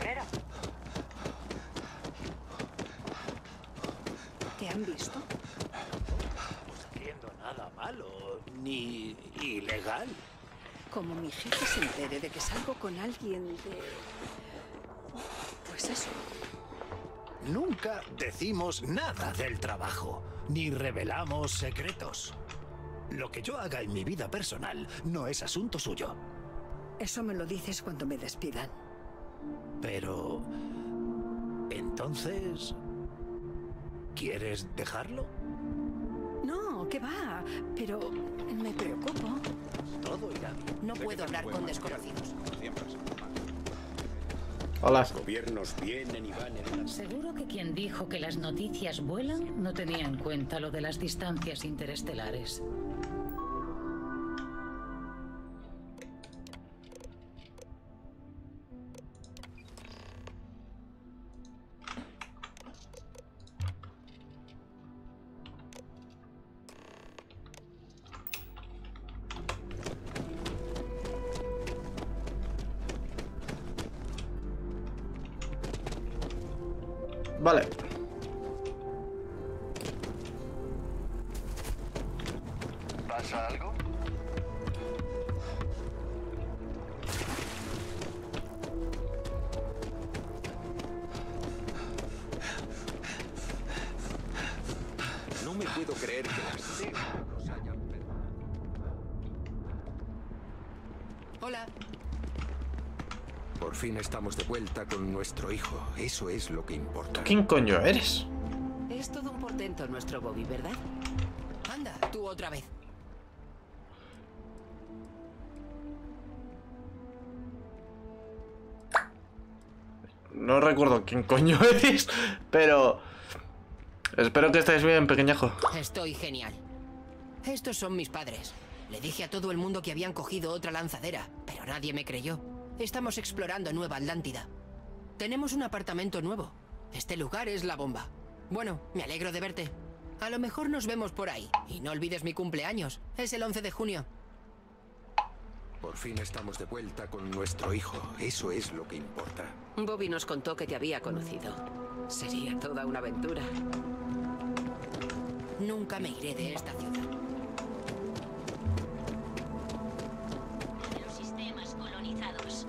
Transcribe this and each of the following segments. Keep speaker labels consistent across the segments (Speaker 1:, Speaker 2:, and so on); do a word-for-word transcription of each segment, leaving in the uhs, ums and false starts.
Speaker 1: primera.
Speaker 2: ¿Te han visto?
Speaker 3: No estamos haciendo nada malo, ni ilegal.
Speaker 2: Como mi jefe se entere de que salgo con alguien de... Pues eso.
Speaker 3: Nunca decimos nada del trabajo, ni revelamos secretos. Lo que yo haga en mi vida personal no es asunto suyo.
Speaker 2: Eso me lo dices cuando me despidan.
Speaker 3: Pero... entonces... ¿quieres dejarlo?
Speaker 2: No, ¿qué va? Pero me preocupo.
Speaker 3: Todo irá bien.
Speaker 4: No puedo hablar con desconocidos.
Speaker 5: Hola.
Speaker 6: Los gobiernos vienen y van en una...
Speaker 7: Seguro que quien dijo que las noticias vuelan no tenía en cuenta lo de las distancias interestelares.
Speaker 5: Vale.
Speaker 8: ¿Pasa algo?
Speaker 6: No me puedo creer que las T nos hayan perdido.
Speaker 4: Hola.
Speaker 6: Por fin estamos de vuelta con nuestro hijo. Eso es lo que importa.
Speaker 5: ¿Quién coño eres?
Speaker 4: Es todo un portento nuestro Bobby, ¿verdad? Anda, tú otra vez.
Speaker 5: No recuerdo quién coño eres, pero... espero que estés bien, pequeñajo.
Speaker 4: Estoy genial. Estos son mis padres. Le dije a todo el mundo que habían cogido otra lanzadera, pero nadie me creyó. Estamos explorando Nueva Atlántida. Tenemos un apartamento nuevo. Este lugar es la bomba. Bueno, me alegro de verte. A lo mejor nos vemos por ahí. Y no olvides mi cumpleaños. Es el once de junio.
Speaker 6: Por fin estamos de vuelta con nuestro hijo. Eso es lo que importa.
Speaker 1: Bobby nos contó que te había conocido. Sería toda una aventura.
Speaker 4: Nunca me iré de esta ciudad.
Speaker 7: Los sistemas colonizados.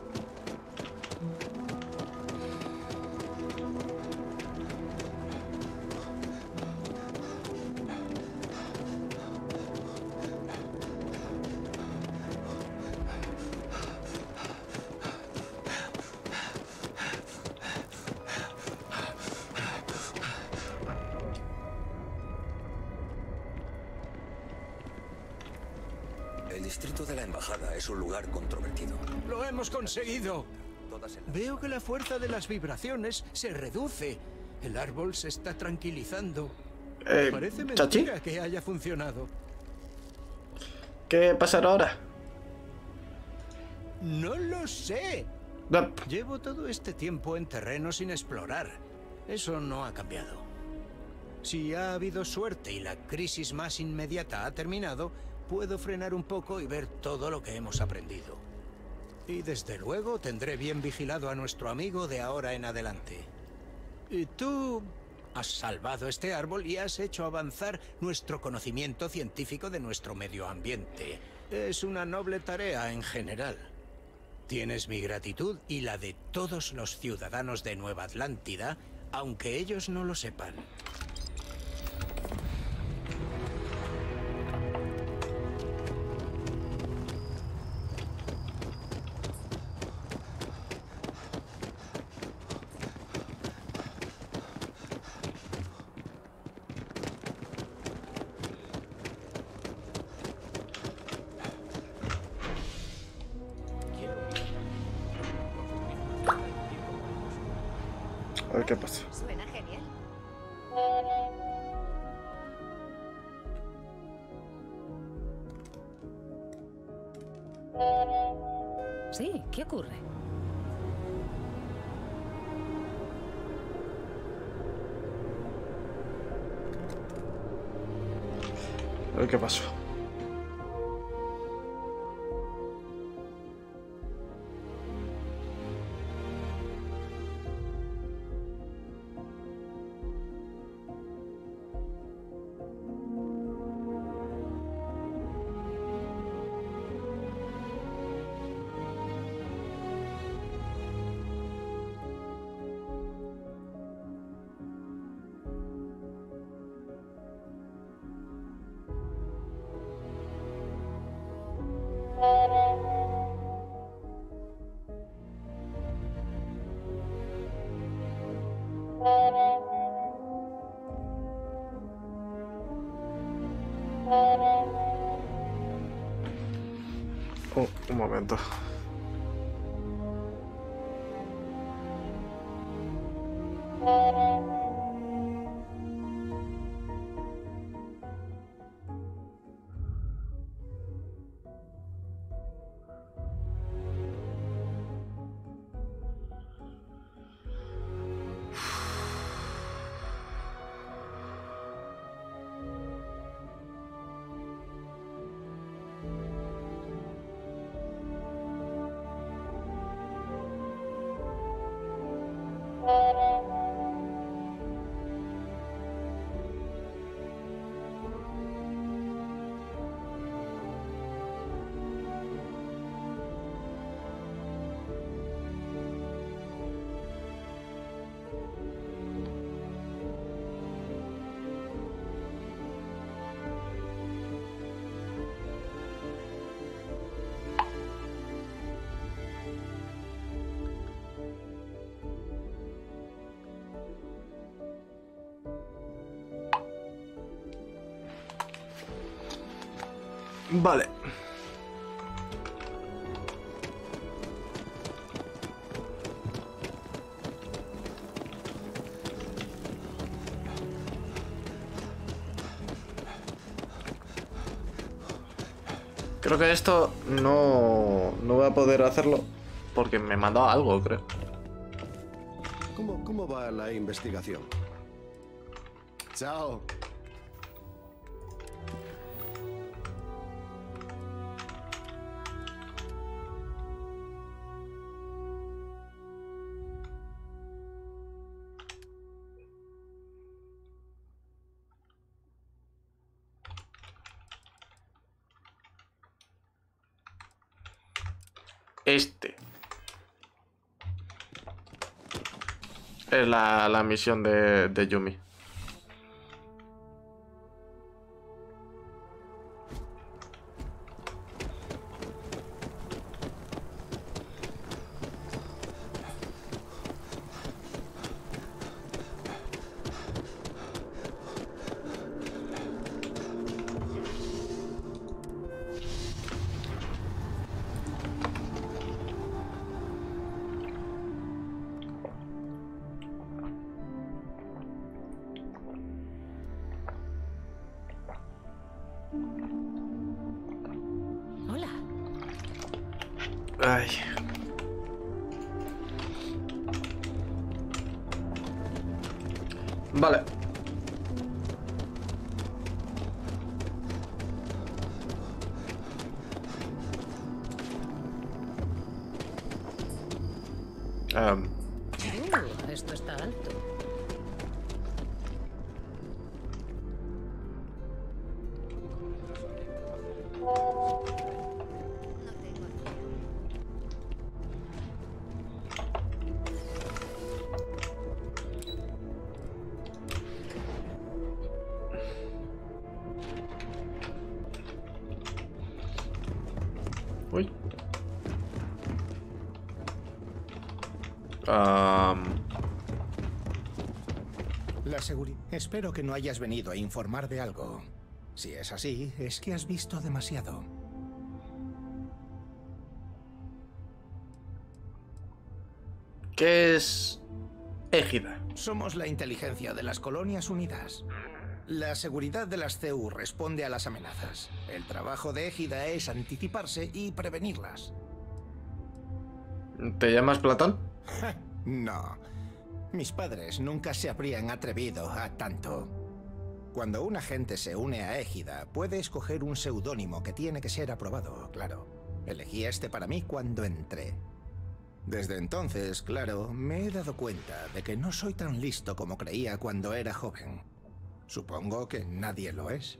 Speaker 8: El distrito de la embajada es un lugar controvertido.
Speaker 3: ¡Lo hemos conseguido!
Speaker 8: Todas en la...
Speaker 3: Veo que la fuerza de las vibraciones se reduce. El árbol se está tranquilizando.
Speaker 5: Eh,
Speaker 3: Parece
Speaker 5: ¿Chachi?
Speaker 3: mentira que haya funcionado.
Speaker 5: ¿Qué pasará ahora?
Speaker 3: No lo sé.
Speaker 5: No.
Speaker 3: Llevo todo este tiempo en terreno sin explorar. Eso no ha cambiado. Si ha habido suerte y la crisis más inmediata ha terminado, puedo frenar un poco y ver todo lo que hemos aprendido. Y desde luego tendré bien vigilado a nuestro amigo de ahora en adelante. Y tú has salvado este árbol y has hecho avanzar nuestro conocimiento científico de nuestro medio ambiente. Es una noble tarea en general. Tienes mi gratitud y la de todos los ciudadanos de Nueva Atlántida, aunque ellos no lo sepan.
Speaker 5: A ver qué pasa.
Speaker 2: Suena genial.
Speaker 7: Sí, ¿qué ocurre?
Speaker 5: A ver qué pasó. momento. Vale. Creo que esto no, no voy a poder hacerlo porque me mandó algo, creo.
Speaker 9: ¿Cómo, cómo va la investigación? Chao.
Speaker 5: Este es la, la misión de, de Yumi.
Speaker 7: Hola.
Speaker 5: Ay. Vale. Um.
Speaker 7: Uh, esto está alto.
Speaker 5: Uy. Um.
Speaker 10: La seguridad. Espero que no hayas venido a informar de algo. Si es así, es que has visto demasiado.
Speaker 5: ¿Qué es Égida?
Speaker 10: Somos la inteligencia de las Colonias Unidas. La seguridad de las C U responde a las amenazas. El trabajo de Égida es anticiparse y prevenirlas.
Speaker 5: ¿Te llamas Platón?
Speaker 10: No. Mis padres nunca se habrían atrevido a tanto. Cuando un agente se une a Égida, puede escoger un seudónimo que tiene que ser aprobado, claro. Elegí este para mí cuando entré. Desde entonces, claro, me he dado cuenta de que no soy tan listo como creía cuando era joven. Supongo que nadie lo es.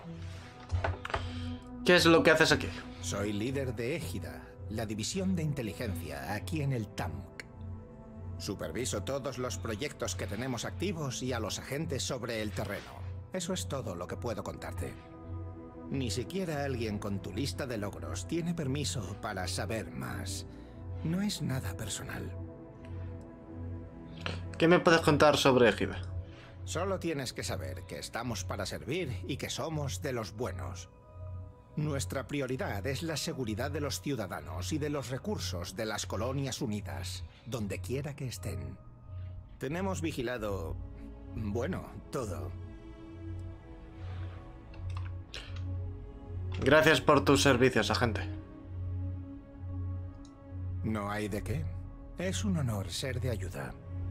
Speaker 5: ¿Qué es lo que haces aquí?
Speaker 10: Soy líder de Égida, la división de inteligencia aquí en el T A M C. Superviso todos los proyectos que tenemos activos y a los agentes sobre el terreno. Eso es todo lo que puedo contarte. Ni siquiera alguien con tu lista de logros tiene permiso para saber más. No es nada personal.
Speaker 5: ¿Qué me puedes contar sobre Égida?
Speaker 10: Solo tienes que saber que estamos para servir y que somos de los buenos. Nuestra prioridad es la seguridad de los ciudadanos y de los recursos de las Colonias Unidas, donde quiera que estén. Tenemos vigilado... bueno, todo.
Speaker 5: Gracias por tus servicios, agente.
Speaker 10: No hay de qué. Es un honor ser de ayuda.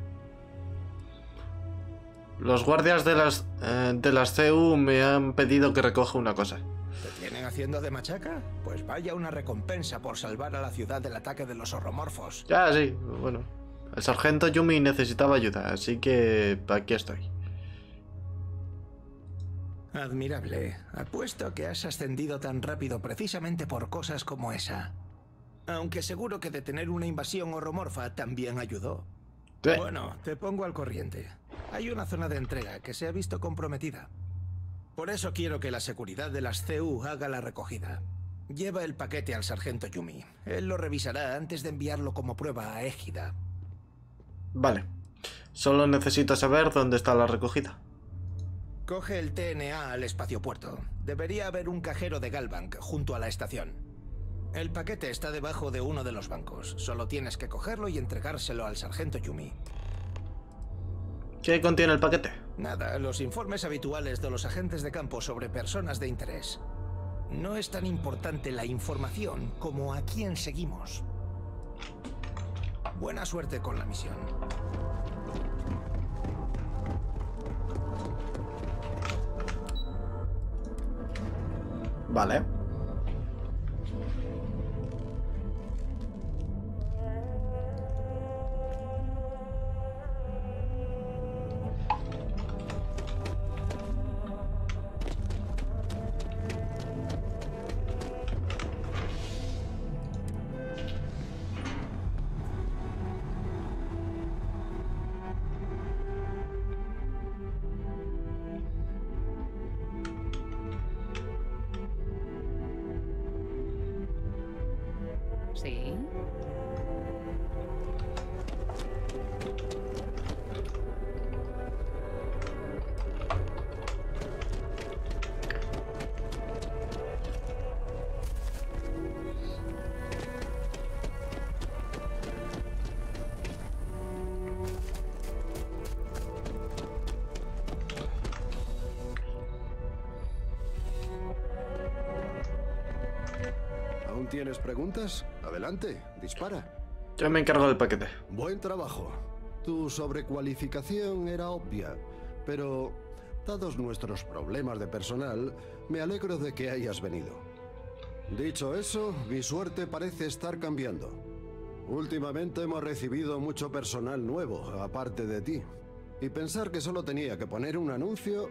Speaker 5: Los guardias de las, eh, de las C U me han pedido que recoja una cosa.
Speaker 10: ¿Te tienen haciendo de machaca? Pues vaya una recompensa por salvar a la ciudad del ataque de los horromorfos.
Speaker 5: Ya, sí, bueno. El sargento Yumi necesitaba ayuda, así que aquí estoy.
Speaker 10: Admirable. Apuesto que has ascendido tan rápido precisamente por cosas como esa. Aunque seguro que detener una invasión horromorfa también ayudó.
Speaker 5: Sí.
Speaker 10: Bueno, te pongo al corriente. Hay una zona de entrega que se ha visto comprometida. Por eso quiero que la seguridad de las C U haga la recogida. Lleva el paquete al sargento Yumi. Él lo revisará antes de enviarlo como prueba a Égida.
Speaker 5: Vale. Solo necesito saber dónde está la recogida.
Speaker 10: Coge el T N A al espaciopuerto. Debería haber un cajero de Galbank junto a la estación. El paquete está debajo de uno de los bancos. Solo tienes que cogerlo y entregárselo al sargento Yumi.
Speaker 5: ¿Qué contiene el paquete?
Speaker 10: Nada, los informes habituales de los agentes de campo sobre personas de interés. No es tan importante la información como a quién seguimos. Buena suerte con la misión.
Speaker 5: Vale.
Speaker 7: Sí.
Speaker 9: ¿Aún tienes preguntas? Adelante, dispara.
Speaker 5: Yo me encargo del paquete.
Speaker 9: Buen trabajo. Tu sobrecualificación era obvia, pero dados nuestros problemas de personal, me alegro de que hayas venido. Dicho eso, mi suerte parece estar cambiando. Últimamente hemos recibido mucho personal nuevo, aparte de ti. Y pensar que solo tenía que poner un anuncio...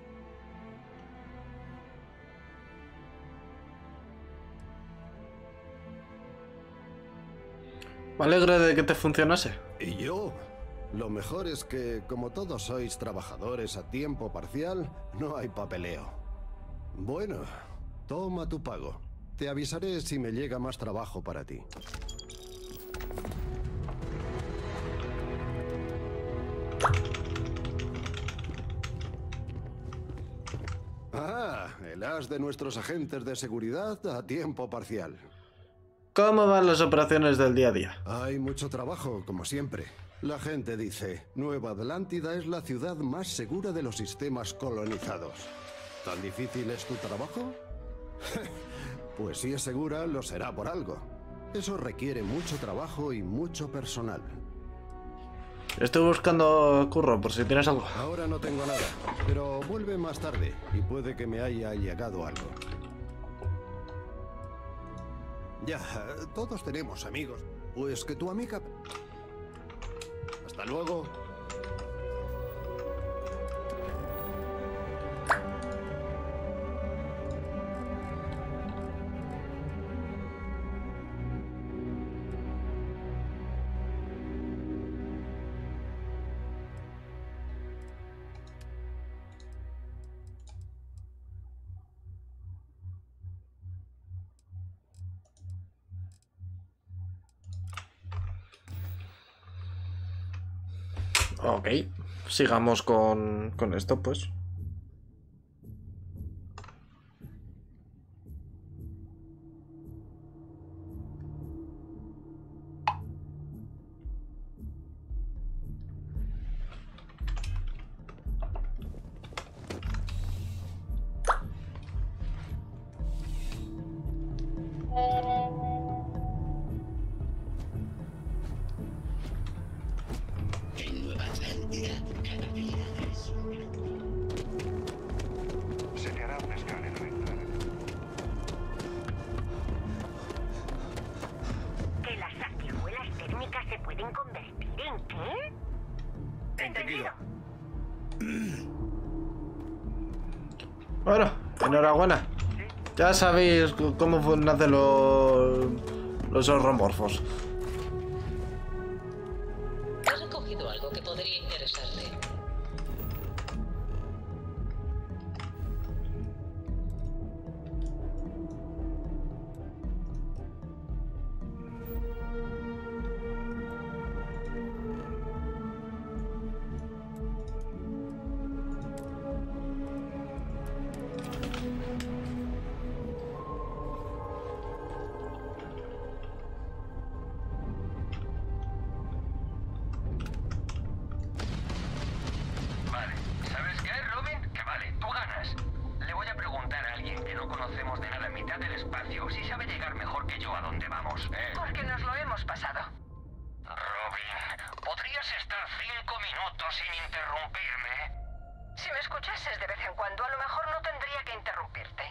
Speaker 5: Me alegro de que te funcionase.
Speaker 9: ¿Y yo? Lo mejor es que, como todos sois trabajadores a tiempo parcial, no hay papeleo. Bueno, toma tu pago. Te avisaré si me llega más trabajo para ti. Ah, el as de nuestros agentes de seguridad a tiempo parcial.
Speaker 5: ¿Cómo van las operaciones del día a día?
Speaker 9: Hay mucho trabajo, como siempre. La gente dice, Nueva Atlántida es la ciudad más segura de los sistemas colonizados. ¿Tan difícil es tu trabajo? Pues si es segura, lo será por algo. Eso requiere mucho trabajo y mucho personal.
Speaker 5: Estoy buscando curro, por si tienes algo.
Speaker 9: Ahora no tengo nada, pero vuelve más tarde y puede que me haya llegado algo. Ya, todos tenemos amigos. Pues que tu amiga... Hasta luego.
Speaker 5: Ok, sigamos con, con esto, pues.
Speaker 11: Se te hará un escáner al entrar.
Speaker 12: ¿Que las sanguijuelas térmicas se pueden convertir en qué?
Speaker 11: Entendido.
Speaker 5: Bueno, enhorabuena. Ya sabéis cómo nacen los, los horromorfos.
Speaker 7: He recogido algo que podría interesarte.
Speaker 13: Vale, ¿sabes qué, Robin? Que vale, tú ganas. Le voy a preguntar a alguien que no conocemos de nada en mitad del espacio si sabe llegar mejor que yo a dónde vamos. ¿Eh?
Speaker 12: Porque nos lo hemos pasado.
Speaker 13: Robin, ¿podrías estar cinco minutos sin interrumpirme?
Speaker 12: Si me escuchases de vez en cuando, a lo mejor no tendría que interrumpirte.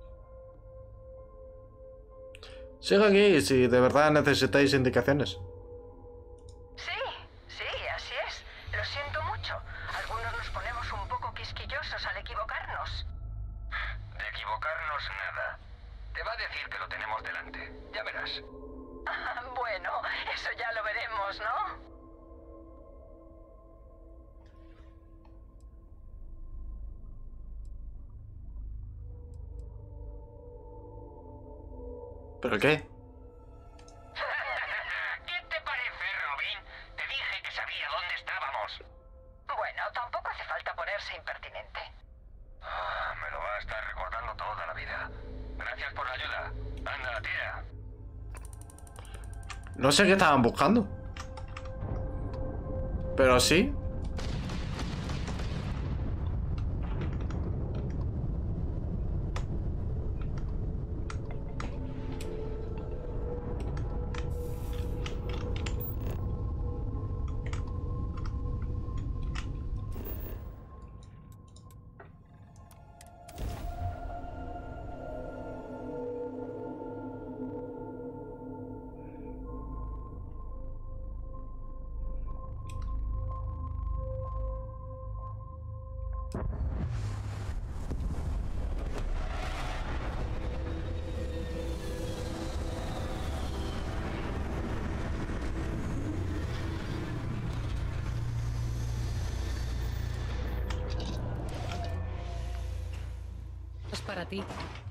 Speaker 5: Sigo aquí si de verdad necesitáis indicaciones.
Speaker 12: Sí, sí, así es. Lo siento mucho. Algunos nos ponemos un poco quisquillosos al equivocarnos.
Speaker 13: De equivocarnos nada. Te va a decir que lo tenemos delante. Ya verás.
Speaker 12: Bueno, eso ya lo veremos, ¿no?
Speaker 5: ¿Pero qué?
Speaker 13: ¿Qué te parece, Robin? Te dije que sabía dónde estábamos.
Speaker 12: Bueno, tampoco hace falta ponerse impertinente.
Speaker 13: Ah, me lo va a estar recordando toda la vida. Gracias por la ayuda. Anda, tira.
Speaker 5: No sé qué estaban buscando. Pero sí.
Speaker 7: Es para ti.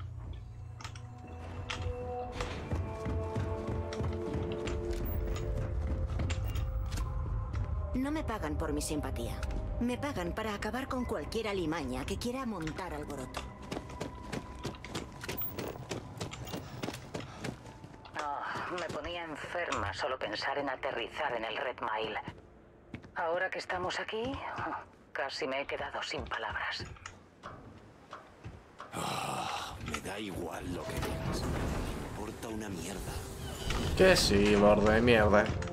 Speaker 14: No me pagan por mi simpatía. Me pagan para acabar con cualquier alimaña que quiera montar alboroto.
Speaker 12: Oh, me ponía enferma solo pensar en aterrizar en el Red Mile. Ahora que estamos aquí, casi me he quedado sin palabras.
Speaker 8: Oh, me da igual lo que digas. Me importa una mierda.
Speaker 5: Que sí, borde de mierda.